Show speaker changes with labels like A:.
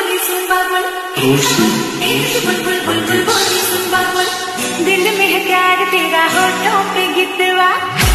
A: बोली सुन बाबुल, बुलबुल बुलबुल बोली सुन बाबुल, दिल में है प्यार तेरा होठों पे गितवा।